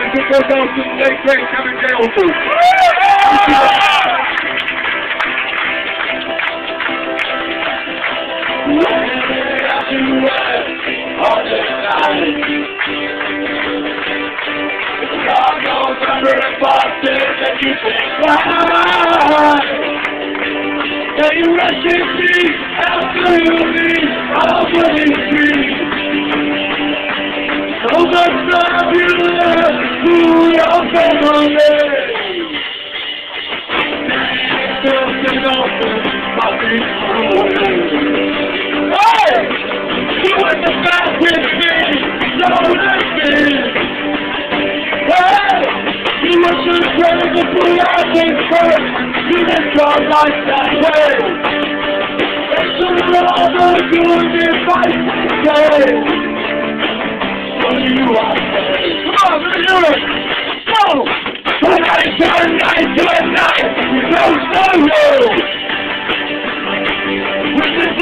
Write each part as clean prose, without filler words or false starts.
before those who stay great coming down to. God knows under the boxes that you think why. And you rush and see absolutely all what is free. So much love you love who your family. Something open, popping through. Hey! You went to back with me, so let me. Hey! You must have tried to pull out this first. You didn't start like that way. It's all the good advice today. What do you want to say? Come on, let's do it! Go! Tonight, tonight, tonight! No solo! With the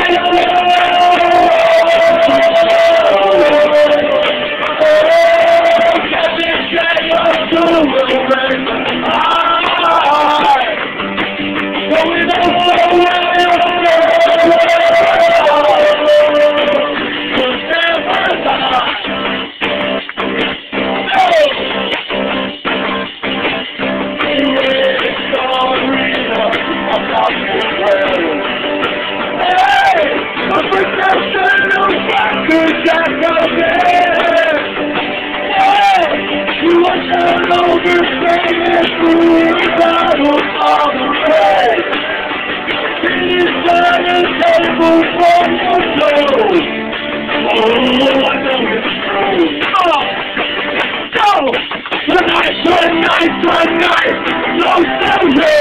Tonight, no solo!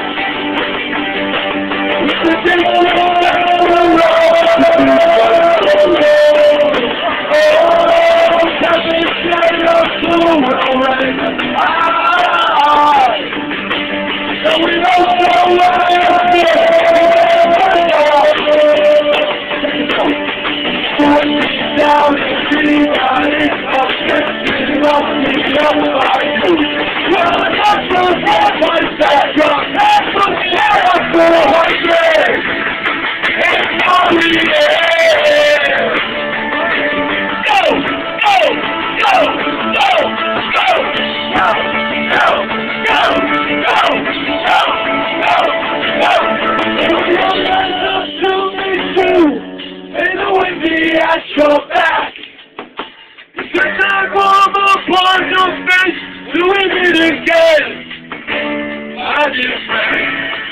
Your back. It's a time for the part of face doing it again. My dear friend.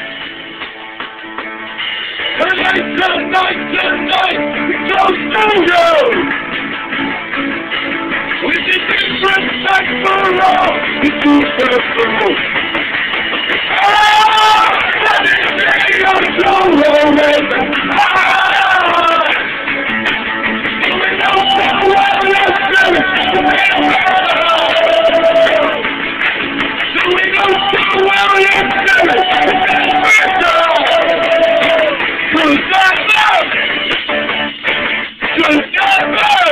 Tonight, we go studio. With the different back for all, it's too personal. Ah! That is your solo, man. Good